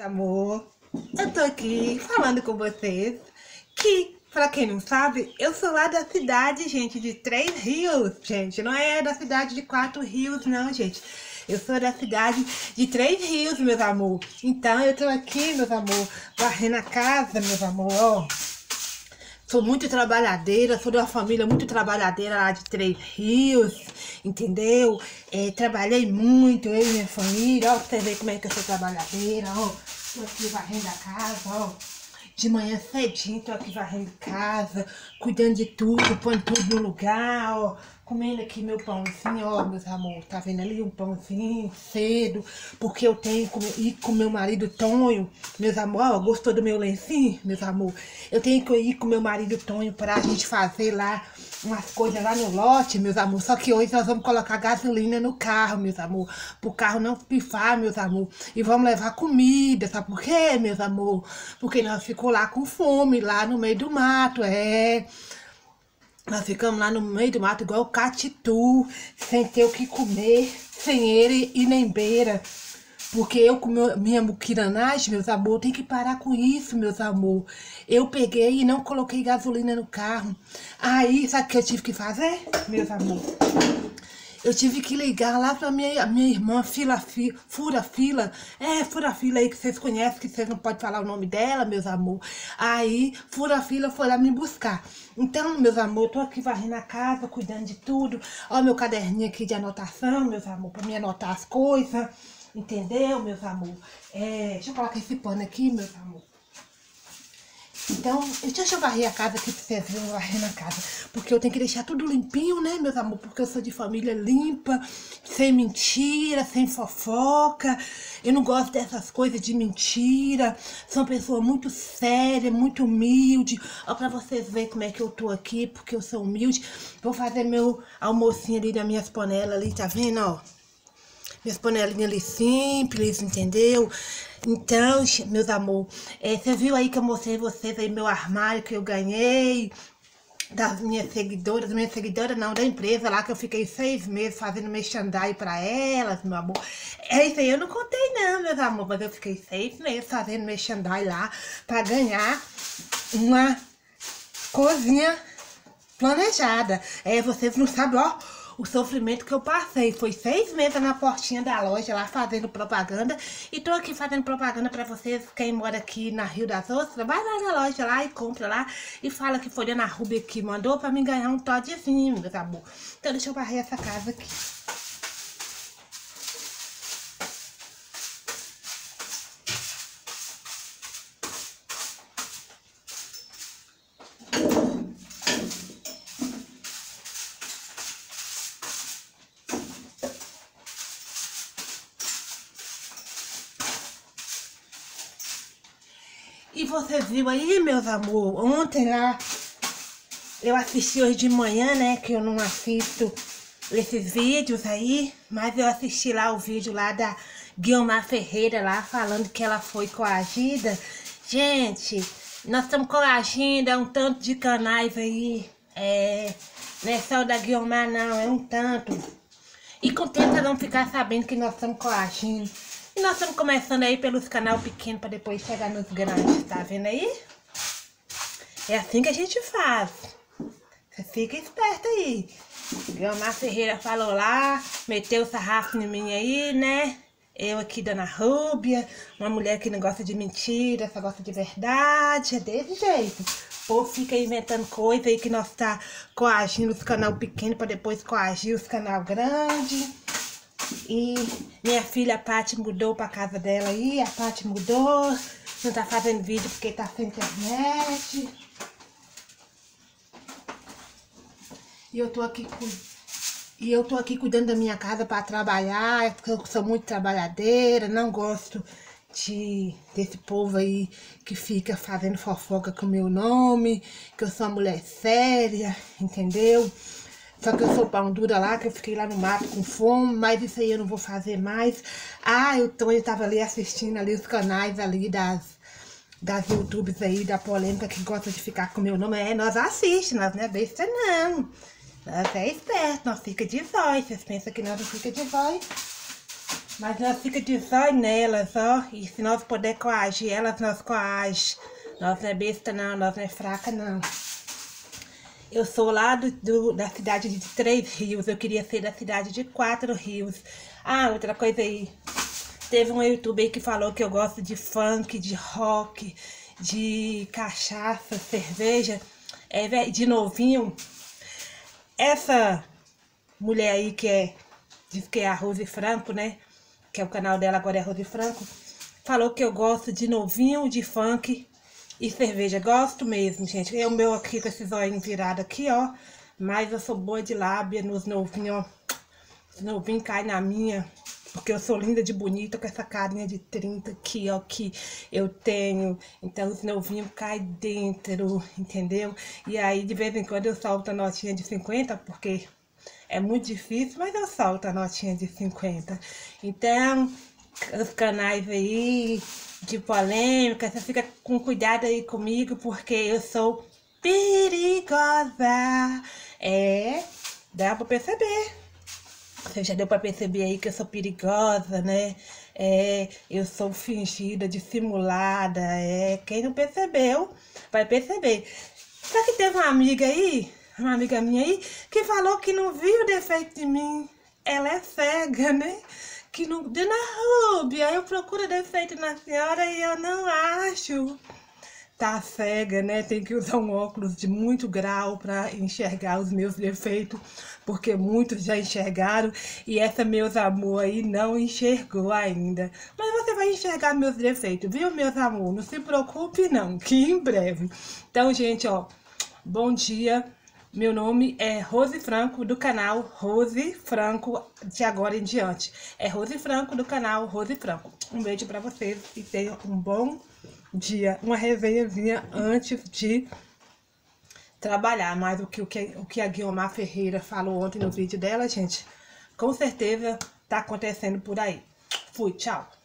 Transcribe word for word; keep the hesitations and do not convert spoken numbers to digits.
Amor, eu tô aqui falando com vocês que, pra quem não sabe, eu sou lá da cidade, gente, de Três Rios, gente, não é da cidade de Quatro Rios, não, gente. Eu sou da cidade de Três Rios, meus amor. Então eu tô aqui, meus amor, varrendo a casa, meus amor, ó. Sou muito trabalhadeira, sou de uma família muito trabalhadeira lá de Três Rios, entendeu? É, trabalhei muito, eu e minha família, ó, pra você ver como é que eu sou trabalhadeira, ó. Tô aqui varrendo a casa, ó. De manhã cedinho, tô aqui varrendo casa, cuidando de tudo, pondo tudo no lugar, ó. Comendo aqui meu pãozinho, ó, meus amor. Tá vendo ali um pãozinho cedo? Porque eu tenho que ir com meu marido Tonho, meus amor. Ó, gostou do meu lencinho, meus amor? Eu tenho que ir com meu marido Tonho pra gente fazer lá umas coisas lá no lote, meus amor. Só que hoje nós vamos colocar gasolina no carro, meus amor. Pro carro não pifar, meus amor. E vamos levar comida, sabe por quê, meus amor? Porque nós ficamos lá com fome, lá no meio do mato, é... Nós ficamos lá no meio do mato, igual o catitu, sem ter o que comer, sem ele e nem beira. Porque eu com meu, minha muquiranagem, meus amor, tem que parar com isso, meus amor. Eu peguei e não coloquei gasolina no carro. Aí, sabe o que eu tive que fazer, meus amor? Eu tive que ligar lá pra minha, minha irmã, fila, fila, fura fila. É, fura fila aí que vocês conhecem, que vocês não podem falar o nome dela, meus amor. Aí, fura fila foi lá me buscar. Então, meus amor, eu tô aqui varrendo a casa, cuidando de tudo. Ó, meu caderninho aqui de anotação, meus amor, pra me anotar as coisas. Entendeu, meus amor? É, deixa eu colocar esse pano aqui, meus amor. Então, deixa eu varrer a casa aqui pra vocês verem, eu varrendo a casa. Porque eu tenho que deixar tudo limpinho, né, meus amor? Porque eu sou de família limpa, sem mentira, sem fofoca. Eu não gosto dessas coisas de mentira. Sou uma pessoa muito séria, muito humilde. Ó, pra vocês verem como é que eu tô aqui, porque eu sou humilde. Vou fazer meu almocinho ali das minhas panelas ali, tá vendo, ó? Minhas panelinhas ali simples, entendeu? Então, meus amor, é, você viu aí que eu mostrei vocês aí meu armário que eu ganhei das minhas seguidoras, das minhas seguidoras não, da empresa lá que eu fiquei seis meses fazendo merchandising pra elas, meu amor. É isso aí, eu não contei não, meus amor, mas eu fiquei seis meses fazendo merchandising lá pra ganhar uma cozinha planejada. É, vocês não sabem, ó, o sofrimento que eu passei. Foi seis meses na portinha da loja lá fazendo propaganda. E tô aqui fazendo propaganda pra vocês. Quem mora aqui na Rio das Ostras, vai lá na loja lá e compra lá. E fala que foi a Ana Rúbia que mandou pra mim ganhar um todezinho, meu amor. Então deixa eu varrer essa casa aqui. E vocês viram aí, meus amor, ontem lá, eu assisti hoje de manhã, né, que eu não assisto esses vídeos aí, mas eu assisti lá o vídeo lá da Guiomar Ferreira lá, falando que ela foi coagida. Gente, nós estamos coagindo, é um tanto de canais aí, é, não é só o da Guiomar não, é um tanto. E com o tempo vocês vão ficar sabendo que nós estamos coagindo. E nós estamos começando aí pelos canal pequenos para depois chegar nos grandes, tá vendo aí? É assim que a gente faz. Você fica esperto aí. Guiomar Ferreira falou lá, meteu o sarrafo em mim aí, né? Eu aqui, Dona Rúbia, uma mulher que não gosta de mentira, só gosta de verdade, é desse jeito. O povo fica inventando coisa aí que nós tá coagindo os canal pequenos para depois coagir os canal grandes. E minha filha, a Paty, mudou pra casa dela aí, a Paty mudou, não tá fazendo vídeo porque tá sem internet. E eu tô aqui com... E eu tô aqui cuidando da minha casa pra trabalhar, porque eu sou muito trabalhadeira, não gosto de, desse povo aí que fica fazendo fofoca com o meu nome, que eu sou uma mulher séria, entendeu? Só que eu sou pão dura lá, que eu fiquei lá no mato com fome, mas isso aí eu não vou fazer mais. Ah, eu, tô, eu tava ali assistindo ali os canais ali das, das YouTubes aí, da polêmica, que gosta de ficar com meu nome. É, nós assistimos, nós não é besta não. Nós é esperto, nós fica de zóio. Vocês pensam que nós não fica de zóio? Mas nós fica de zóio nelas, ó. E se nós puder coagir elas, nós coage. Nós não é besta não, nós não é fraca não. Eu sou lá do, do, da cidade de Três Rios, eu queria ser da cidade de Quatro Rios. Ah, outra coisa aí. Teve um youtuber aí que falou que eu gosto de funk, de rock, de cachaça, cerveja, é, de novinho. Essa mulher aí que é, diz que é a Rose Franco, né? Que é o canal dela agora é Rose Franco. Falou que eu gosto de novinho, de funk e cerveja. Gosto mesmo, gente. Eu meu aqui com esse zóio virado aqui, ó. Mas eu sou boa de lábia nos novinhos, ó. Os novinhos caem na minha. Porque eu sou linda de bonita com essa carinha de trinta aqui, ó, que eu tenho. Então os novinhos caem dentro, entendeu? E aí de vez em quando eu solto a notinha de cinquenta, porque é muito difícil, mas eu solto a notinha de cinquenta. Então, os canais aí de polêmica, você fica com cuidado aí comigo, porque eu sou perigosa. É, dá pra perceber. Você já deu pra perceber aí que eu sou perigosa, né? É, eu sou fingida, dissimulada, é. Quem não percebeu, vai perceber. Só que teve uma amiga aí, uma amiga minha aí, que falou que não viu o defeito de mim. Ela é cega, né? Que não... Dona Rúbia, eu procuro defeito na senhora e eu não acho. Tá cega, né? Tem que usar um óculos de muito grau para enxergar os meus defeitos, porque muitos já enxergaram e essa meus amor aí não enxergou ainda. Mas você vai enxergar meus defeitos, viu, meus amor? Não se preocupe não, que em breve. Então, gente, ó, bom dia. Meu nome é Rose Franco, do canal Rose Franco, de agora em diante. É Rose Franco, do canal Rose Franco. Um beijo pra vocês e tenham um bom dia. Uma resenhazinha antes de trabalhar. Mas o que, o que, o que a Guiomar Ferreira falou ontem no vídeo dela, gente, com certeza tá acontecendo por aí. Fui, tchau.